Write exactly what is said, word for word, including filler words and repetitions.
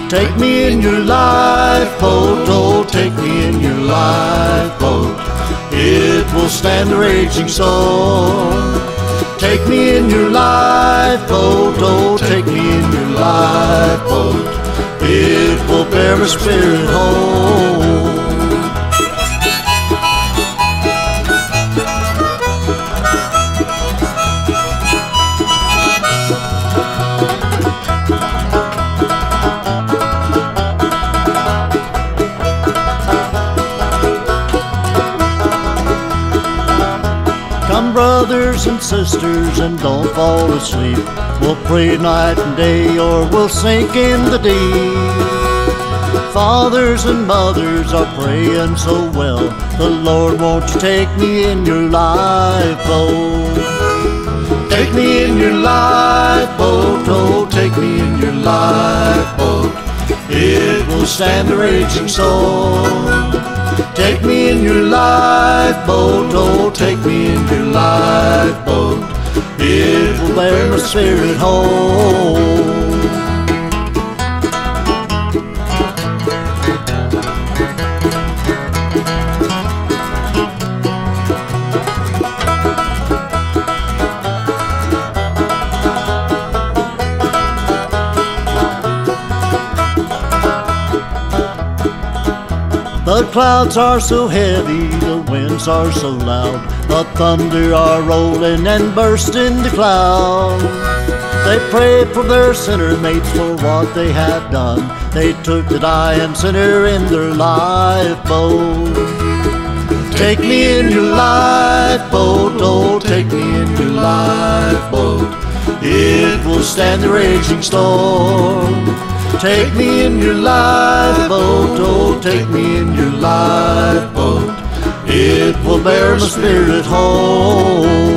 Take me in your lifeboat, oh, take me in your lifeboat. It will stand the raging storm. Take me in your lifeboat, oh, take me in your lifeboat. It will bear my spirit home. Come, brothers and sisters, and don't fall asleep. We'll pray night and day, or we'll sink in the deep. Fathers and mothers are praying so well. The Lord, won't you take me in your lifeboat? Take me in your lifeboat, oh, take me in your lifeboat. It will stand the raging storm. Take me in your lifeboat, oh, take me in your lifeboat. It will bear my spirit home. The clouds are so heavy, the winds are so loud, the thunder are rolling and bursting the clouds. They pray for their sinner mates for what they have done. They took the dying sinner in their lifeboat. Take me in your lifeboat, oh, take me in your lifeboat. It will stand the raging storm. Take me in your lifeboat, oh, take me in your lifeboat. It will bear my spirit home.